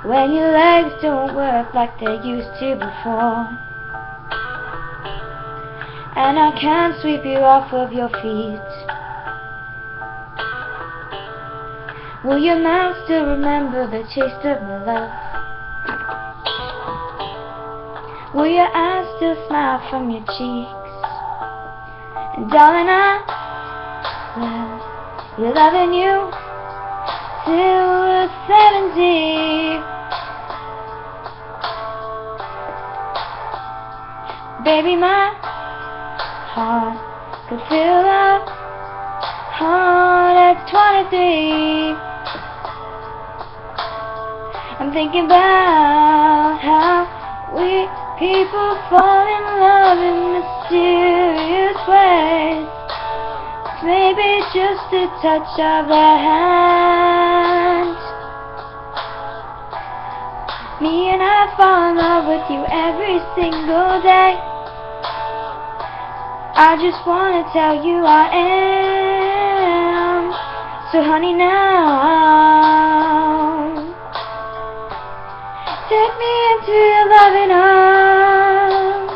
when your legs don't work like they used to before, and I can't sweep you off of your feet. Will your mouth still remember the taste of my love? Will your eyes still smile from your cheeks? And darling, I will be loving you till we're 70. Baby, my heart could fill up heart at 23. I'm thinking about how we people fall in love in mysterious ways. Maybe just a touch of their hand. Me and I fall in love with you every single day. I just wanna tell you I am. So honey, now take me into your loving arms.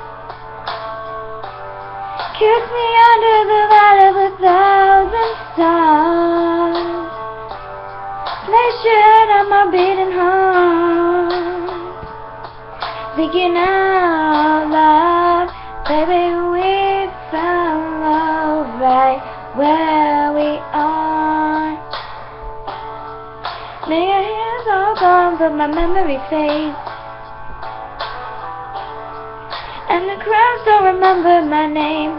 Kiss me under the light of 1,000 stars. Place your head on my beating heart. Thinking out loud, baby, we found love right where we are. Now your hair's all gone, but my memory fades, and the crowds don't remember my name.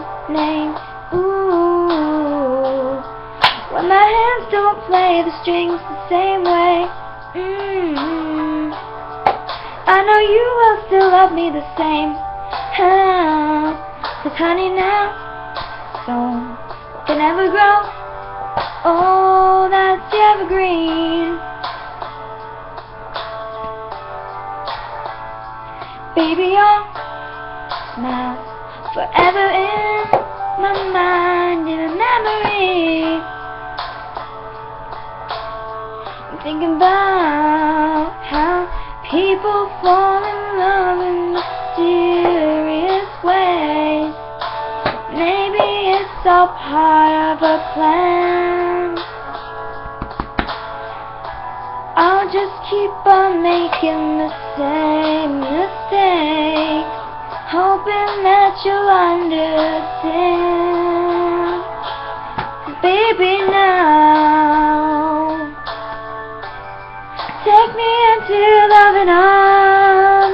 Ooh, when my hands don't play the strings the same way. I know you will still love me the same. 'Cause honey, now stone can never grow. Oh, that's the evergreen. Baby, your smile forever in my mind, in a memory. I'm thinking about how people fall in love in mysterious ways. Maybe it's all part of a plan. I'll just keep on making the same mistakes, hoping that you'll understand. Baby, now take me into your loving arms.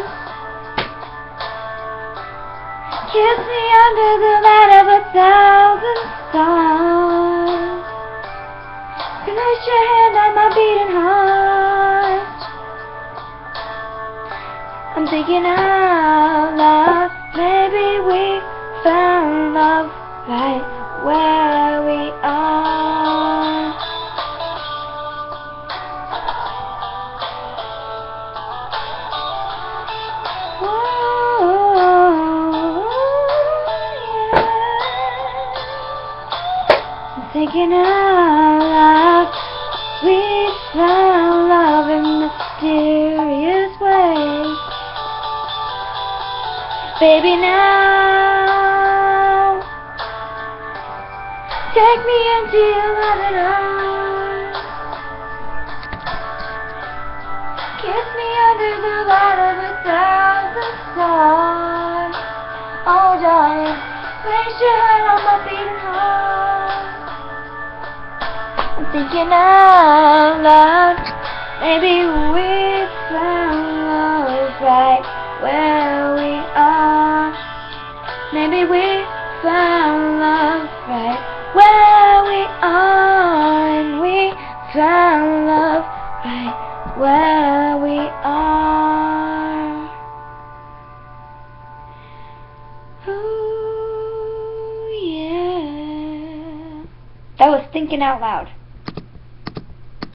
Kiss me under the light of 1,000 stars. Place your hand on my beating heart. I'm thinking out loud, maybe we found love right where we are. Whoa, yeah. I'm thinking out loud, we found love in mysterious ways. Baby, now take me into your loving arms. Kiss me under the light of 1,000 stars. Oh, darling, place your hand on my beating heart. I'm thinking out loud, maybe we found love right where we are. Maybe we found love right where we are, and we found love right where we are. Ooh, yeah. That was Thinking Out Loud.